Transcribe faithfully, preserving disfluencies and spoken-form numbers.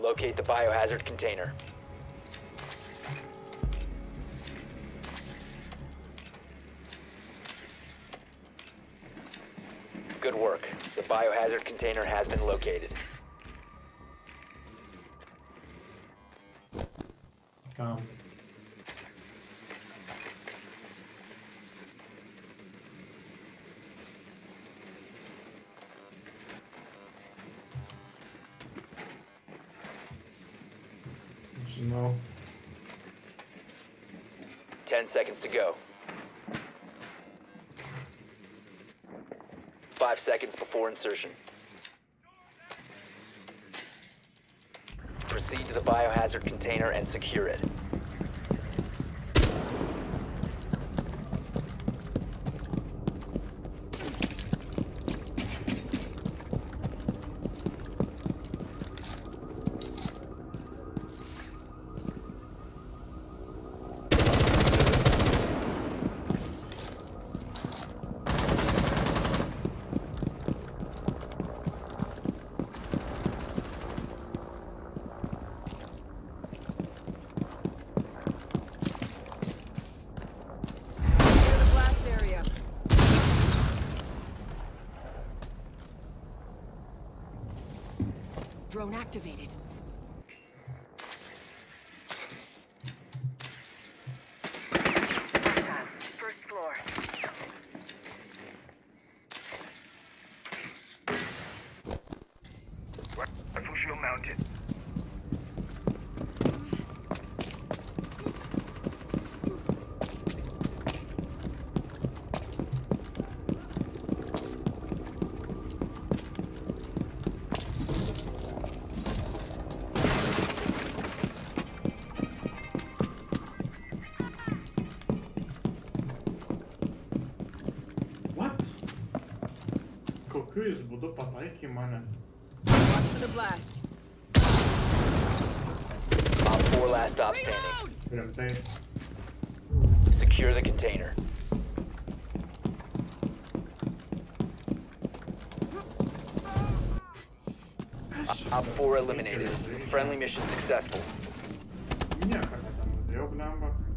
Locate the biohazard container. Good work. The biohazard container has been located. Come. No. Ten seconds to go. Five seconds before insertion. Proceed to the biohazard container and secure it. Drone activated. First floor. Rifle shield mounted. Kokiu jis būdu pataikė mane. Watch for the blast. Op four last stop standing. Rimtai. Secure the container. Op four eliminated. Friendly mission successful. Nieko netenudėjau, blemba.